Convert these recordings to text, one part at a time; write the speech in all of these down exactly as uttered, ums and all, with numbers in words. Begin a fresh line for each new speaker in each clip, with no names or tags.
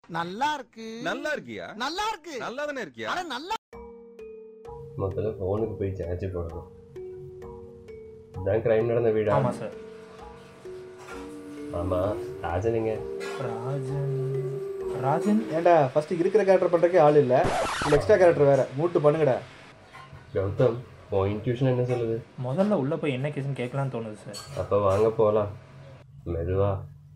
நல்லா இருக்கு.
நல்லா இருக்கியா?
நல்லா இருக்கு.
நல்லா தானே இருக்கியா?
அட நல்லா.
முதல்ல ஃபோனுக்கு போய் சார்ஜ் போடணும். இதான் கிரைம் நடந்த வீடா?
ஆமா சார்.
ஆமா, ராஜனுங்க.
ராஜன் ராஜன்
ஏண்டா ஃபர்ஸ்ட் இருக்கிற கேரக்டர் பண்றதுக்கே ஆள் இல்ல, இந்த எக்ஸ்ட்ரா கேரக்டர் வேற மூட்டு பண்ணுங்கடா.
கௌதம், உன் இன்ட்யூஷன் என்ன சொல்லுது?
முதல்ல உள்ள போய் என்ன கேஸ்ன்னு கேட்கலான்னு தோணுது சார்.
அப்போ வாங்க போகலாம். மெதுவா.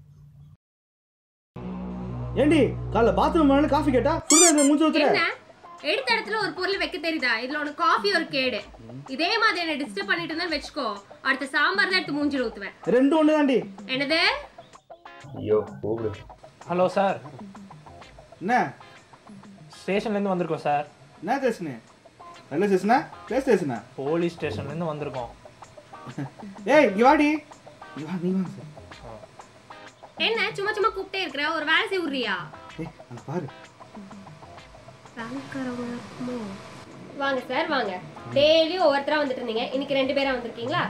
ஏண்டி காலைல பாத்ரூம் போனாலும் காஃபி கேட்டா சுடுதண்ணி மூஞ்சி ஊத்துற?
என்ன எடுத்த இடத்துல ஒரு பொருள் வைக்க தெரியுதா? இதுல உனக்கு காஃபி ஒரு கேடு. இதே மாதிரி என்ன டிஸ்டர்ப் பண்ணிட்டு இருந்தா வெச்சுக்கோ, அடுத்த சாம்பார் தான் எடுத்து மூஞ்சில ஊத்துவேன்.
ரெண்டு ஒண்ணு தாண்டி.
என்னது?
ஐயோ கூப்பிடு.
ஹலோ சார்,
என்ன
ஸ்டேஷன்லேருந்து வந்திருக்கோம் சார்.
என்ன ஸ்டேஷனு? ரயில்வே ஸ்டேஷனா? பிளே ஸ்டேஷனா?
போலீஸ் ஸ்டேஷன்லேருந்து வந்திருக்கோம்.
ஏய் இங்க வாடி. இங்க வா, நீ வா சார்.
என்ன சும்மா சும்மா கூப்பிட்டே இருக்கற? ஒரு வேலை செய்ய விடுறியா?
ஏய் அங்க பாரு.
வாங்க சார் வாங்க. டெய்லி ஒவ்வொருத்தரா வந்துட்டு இருந்தீங்க, இன்னைக்கு ரெண்டு பேரா வந்திருக்கீங்களா?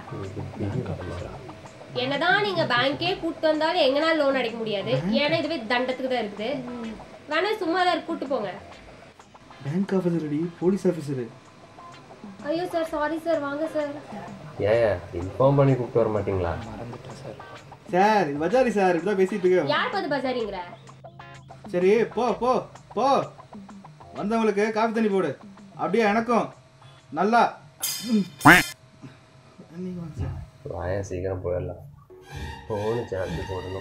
என்னதான் நீங்க பேங்கே கூட்டு வந்தாலும் எங்கனால லோன் அடைக்க முடியாது, ஏன்னா இதுவே தண்டத்துக்கு தான் இருக்குது. வேணா சும்மா தான் கூட்டு போங்க.
பேங்க் ஆபீசர் அடி, போலீஸ் ஆபீசர்.
ஐயோ சார் சாரி சார், வாங்க சார்.
ஏன் இன்ஃபார்ம் பண்ணி கூப்பிட்டு வர மாட்டீங்களா?
மறந்துட்டேன் சார்.
சார் இது பஜாரி சார், இப்பதான் பேசிட்டு இருக்கேன்.
யார் பாத்து பஜாரிங்கற?
சரி போ போ போ, வந்தவங்களுக்கு காபி தண்ணி போடு. அப்படியே எனக்கும் நல்லா.
வாயா சீக்கிரம் போயிடலாம். ஃபோனு சார்ஜ் போடணும்.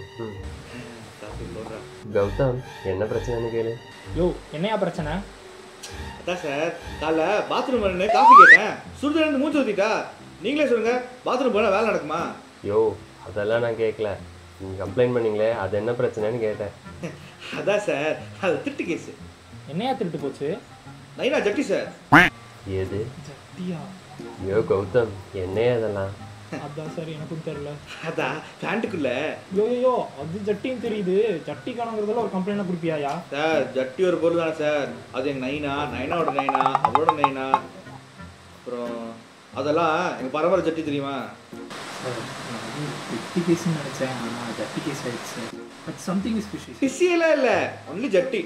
கௌதம், என்ன பிரச்சனைன்னு கேளு.
யோ என்னையா பிரச்சனை?
அதான் சார் காலைல பாத்ரூம் போனேன், காஃபி கேட்டேன், சுடுதண்ணி மூஞ்சி ஊத்திட்டா. நீங்களே சொல்லுங்க, பாத்ரூம் போனால் வேலை நடக்குமா?
யோ அதெல்லாம் நான் கேட்கல, நீங்கள் கம்ப்ளைண்ட் பண்ணீங்களே அது என்ன பிரச்சனைன்னு கேட்டேன்.
அதான் சார் அது திருட்டு கேஸு.
என்னையா திருட்டு போச்சு?
நைனா ஜட்டி சார்.
ஏது
ஜட்டியா?
யோ கௌதம், என்னையா அதெல்லாம்?
அதான் சார் எனக்கும் தெரியல.
அதான் பேண்ட்டுக்குள்ள.
யோ யோ அது ஜட்டின்னு தெரியுது, ஜட்டி காணுங்கிறதுல ஒரு கம்ப்ளைண்ட் கொடுப்பியாயா?
சார் ஜட்டி ஒரு பொருள் தானே சார், அது எங்கள் நைனா, நைனாவோட நைனா, அவளோட நைனா. அப்புறம் அதெல்லாம் எங்கள் பரம்பரை ஜட்டி தெரியுமா?
ஜட்டி கேஸ்ன்னு நினச்சேன், ஆனால் ஜட்டி கேஸ் ஆயிடுச்சு. But something is fishy.
ஃபிஷியெல்லாம் இல்லை, ஒன்லி ஜட்டி.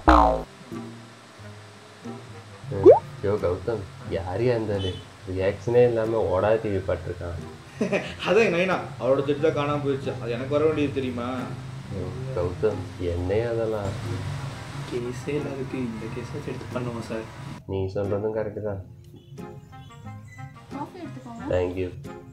யோ கௌதம், யாரையா இருந்தாரு ரியாக்ஷனே இல்லாமல் ஓடாத டிவி பாட்டிருக்கான்.
அதான் எங்கள் நைனா, அவளோட ஜட்டி தான் காணாமல் போயிடுச்சு. அது எனக்கு வர வேண்டியது தெரியுமா?
கௌதம், என்னையா அதெல்லாம்?
கேஸே இல்லாததுக்கு இந்த கேஸை எடுத்து பண்ணுவோம் சார்.
நீ சொல்கிறதும் கரெக்டு தான்.
காஃபி எடுத்துக்கோங்க.
தேங்க்யூ.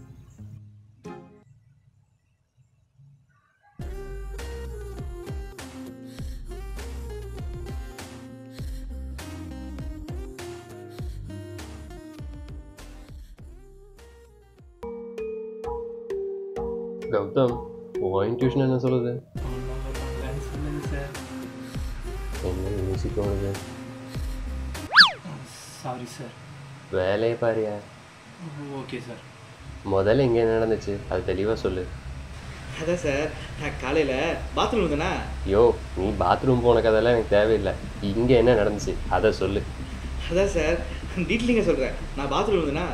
கௌதம், உன் இன்ட்யூஷன் என்ன சொல்லுது?
சார்
என்ன மியூசிக் வருது?
Sorry sir.
வேலையை பாரியா?
Okay sir.
முதல்ல இங்கே என்ன நடந்துச்சு அது தெளிவாக சொல்லு.
அதான் சார் நான் காலையில் பாத்ரூம் வந்தேனா?
யோ நீ பாத்ரூம் போன கதையெல்லாம் எனக்கு தேவையில்லை, இங்கே என்ன நடந்துச்சு அதை சொல்லு.
அதான் சார் டீட்டெயிலிங்க சொல்கிறேன். நான் பாத்ரூம் வந்தேனா,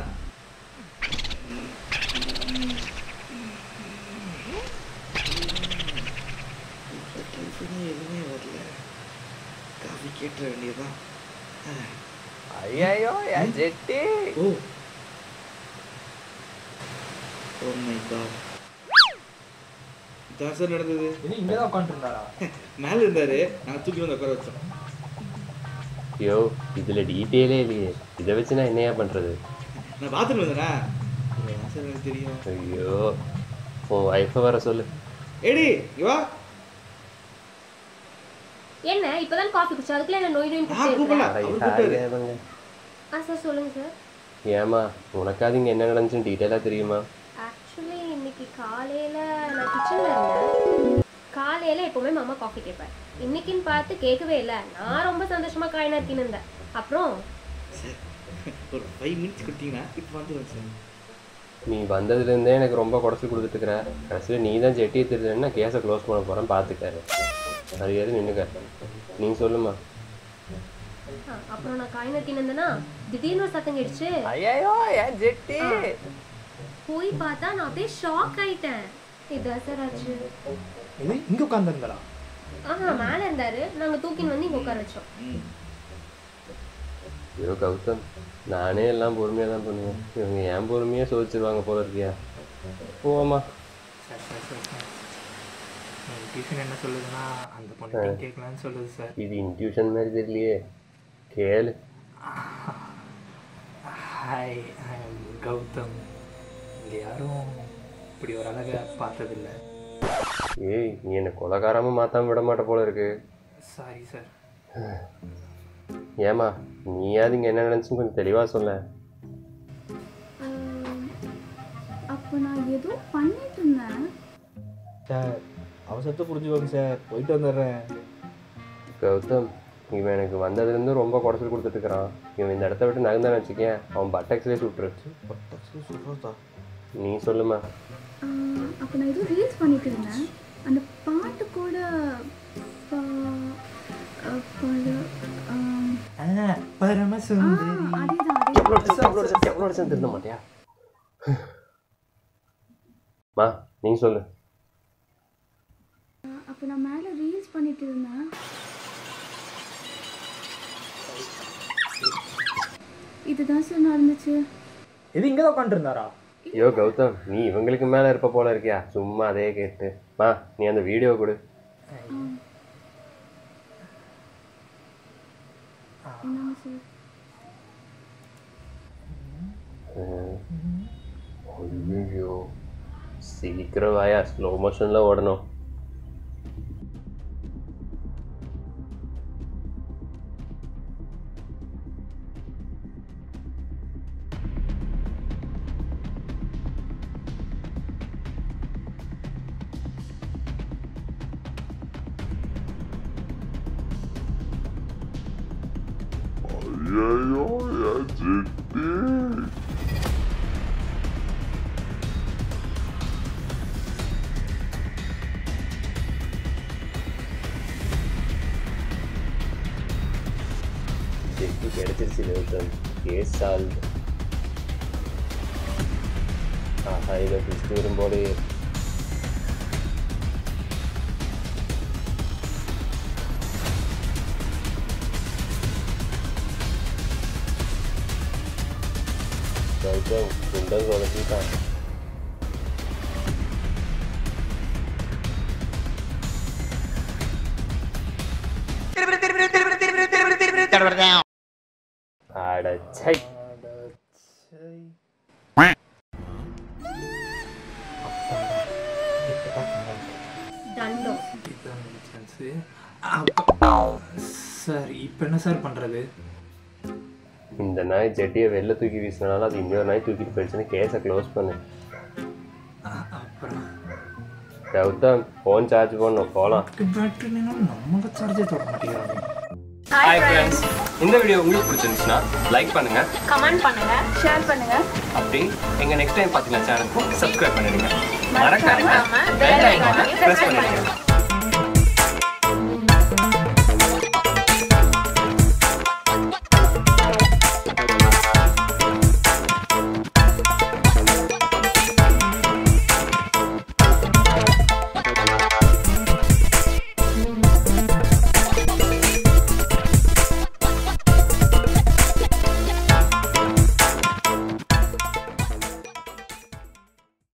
எதுவுமே வரல, காஃபி கேட்டுற வேண்டியதுதான்.
ஐயோ என் ஜெட்டி.
ஓ ஓ மை காட், இதான் சார் நடந்தது.
என்ன இங்கே தான் உட்காந்துருந்தாரா?
மேலே இருந்தார், நாங்கள் தூக்கி வந்து உட்கார வச்சோம்.
யோ இதில் டீட்டெயிலே இல்லையே, இதை வச்சு நான் என்னையா பண்ணுறது?
நான் பாத்ரூம் வந்தேனா? சார் எனக்கு தெரியும்.
ஐயோ உன் ஒய்ஃபை வர சொல்லு.
ஏடி இவா.
என்ன இப்பதான் காஃபி குடிச்சா, அதுக்குள்ள என்ன நோய் நோய்
நான் கூப்பிடல, அவர் கூப்பிட்டாரு.
ஆ சார் சொல்லுங்க சார்.
ஏமா உனக்காது இங்கே என்ன நடந்துச்சுன்னு டீட்டெயிலாக தெரியுமா?
ஆக்சுவலி இன்னைக்கு காலையில நான் கிச்சன்ல இருந்தேன். காலையில எப்பவுமே மாமா காஃபி கேட்பார், இன்னைக்குன்னு பார்த்து கேட்கவே இல்லை. நான் ரொம்ப சந்தோஷமா காய் நறுக்கின்னு இருந்தேன். அப்புறம்
சார் ஒரு ஃபைவ் மினிட்ஸ் கொடுத்தீங்கன்னா இப்போ வந்துடுவேன் சார்.
நீ வந்ததுலேருந்தே எனக்கு ரொம்ப குறைச்சி கொடுத்துட்டுருக்குற, கடைசியில் நீ தான் ஜெட்டியை திருதுன்னா கேஸை க்ளோஸ் பண்ண போகிறேன் பார்த்துக்காரு. அது எது நின்றுக்க, நீங்கள் சொல்லுமா.
அப்புறம் நான் காய் நறுக்கின்னு இருந்தேன்னா திடீர்னு ஒரு சத்தம் கேட்டுச்சு.
ஐயோ என் ஜெட்டி.
போய் பார்த்தா நான் அப்படியே ஷாக் ஆயிட்டேன். இதான் சார் ஆச்சு.
இது இங்கே உட்காந்துருந்தாரா?
ஆஹா மேலே இருந்தாரு, நாங்க தூக்கின்னு வந்து இங்க உட்கார வச்சோம்.
ம்.
ஐயோ கௌதம், நானே எல்லாம் பொறுமையாக தான் பண்ணுவேன். இவங்க ஏன் பொறுமையாக சோதிச்சிருவாங்க போல இருக்கியா? போவாமா.
Sir sir sir sir tuition என்ன சொல்லுதுன்னா அந்த பொண்ணு கேட்கலான்னு சொல்லுது சார்.
இது இன்ட்யூஷன் மாதிரி தெரியலையே, கேளு.
Hi, I am Gautham. இங்கே யாரும் இப்படி ஒரு அழகை பார்த்ததில்லை.
ஏய், நீ என்னை கொலைகாரமாக மாற்றாம விட மாட்ட போல இருக்கு.
Sorry sir.
ஏமா, நீயாவது இங்கே என்ன நினச்சுன்னு கொஞ்சம் தெளிவாக சொல்ல.
அப்போ நான் ஏதோ பண்ணிட்டு இருந்தேன்
சார் அவசரத்தை புரிஞ்சுக்கோங்க சார், போயிட்டு வந்துடுறேன்.
கௌதம், இவன் எனக்கு வந்ததுலேருந்து ரொம்ப குறைச்சல் கொடுத்துட்டுருக்கான். இவன் இந்த இடத்த விட்டு நகர்ந்தான்னு வச்சுக்கேன், அவன் பட்டக்ஸ்லேயே சுட்டுருச்சு.
சொல்கிறதா?
நீ சொல்லுமா.
அப்போ நான் ஏதோ ரீல்ஸ் பண்ணிட்டு இருந்தேன். அந்த பாட்டு கூட
பரமசுந்தரி.
எவ்வளோ திருந்த மாட்டியா? மா, நீ சொல்லு.
அப்போ நான் மேலே ரீல்ஸ் பண்ணிட்டு இருந்தேன். இதுதான் சார் நடந்துச்சு.
இது இங்கே தான் உட்காந்துருந்தாரா?
ஐயோ கௌதம், நீ இவங்களுக்கு மேலே இருப்ப போல இருக்கியா? சும்மா அதே கேட்டு. மா, நீ அந்த வீடியோ கொடு.
என்னங்க சார்?
ஐயோ, சீக்கிரம் வாயா, ஸ்லோ மோஷனில் ஓடணும்.
ஐயோ ஜெட்டி,
ஜெட்டி கிடைச்சிருச்சு கௌதம், கேஸ் சால்வ். ஆஹா, இதை பிடிச்சிட்டு வரும்போது கௌதம் குண்டம் சொதப்பிட்டான். அடச்சை.
தண்டம்.
சார் இப்போ என்ன சார் பண்ணுறது?
இந்த நாய் ஜெட்டியை வெளில தூக்கி வீசினாலும் அது இன்னொரு நாய் தூக்கிட்டு போயிடுச்சுன்னு கேஸை க்ளோஸ் பண்ணு.
அப்புறம்
கௌதம், ஃபோன் சார்ஜ் பண்ணணும், போகலாம்.
பேட்டரி நம்ம சார்ஜே தொட மாட்டேங்கிறாங்க.
ஹாய் ஃப்ரெண்ட்ஸ், இந்த வீடியோ உங்களுக்கு பிடிச்சிருந்துச்சுன்னா லைக் பண்ணுங்க,
கமெண்ட் பண்ணுங்க, ஷேர் பண்ணுங்க.
அப்படி எங்க நெக்ஸ்ட் டைம் பார்த்தீங்கன்னா சேனலுக்கு சப்ஸ்கிரைப் பண்ணிடுங்க. மறக்காம பெல் ஐகானை பிரஸ் பண்ணிடுங்க.